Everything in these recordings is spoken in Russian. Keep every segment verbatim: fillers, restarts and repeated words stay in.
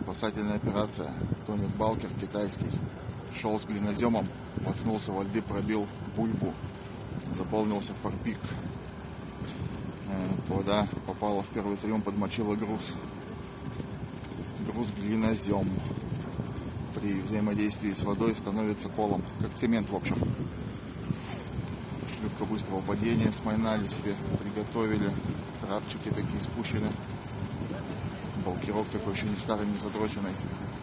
Спасательная операция. Тонет Балкер китайский. Шел с глиноземом, воткнулся во льды, пробил бульбу. Заполнился форпик. Вода попала в первый трюм, подмочила груз. Груз глинозем. При взаимодействии с водой становится колом. Как цемент, в общем. Шлюпка быстрого падения смайнали себе, приготовили. Трапчики такие спущены. Балкерок такой еще не старый, не задроченный.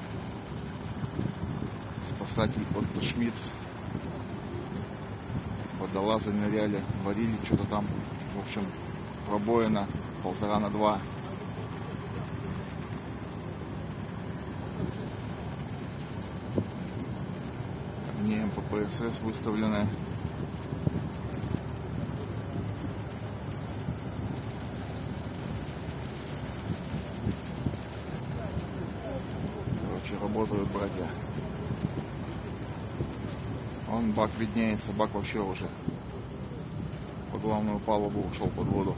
Спасатель Отто Шмидт. Водолазы ныряли, варили что-то там. В общем, пробоина полтора на два. Огни эм пэ пэ эс эс выставлены. Короче, работают братья. Он бак виднеется, бак вообще уже по главную палубу ушел под воду.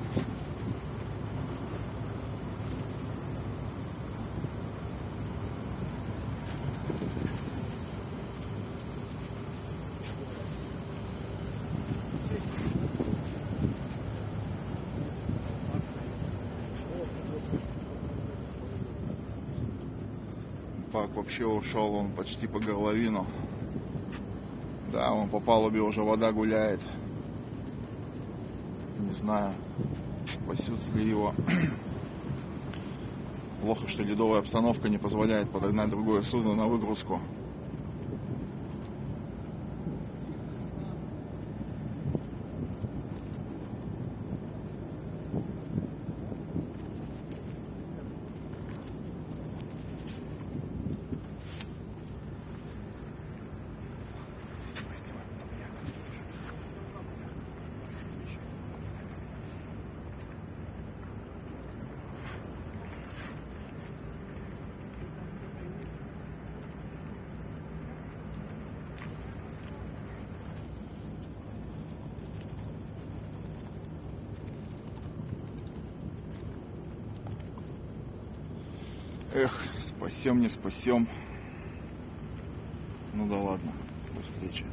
Бак вообще ушел, он почти по горловину. Да, он по палубе уже вода гуляет. Не знаю, спасется ли его. Плохо, что ледовая обстановка не позволяет подогнать другое судно на выгрузку. Эх, спасем, не спасем. Ну да ладно, до встречи.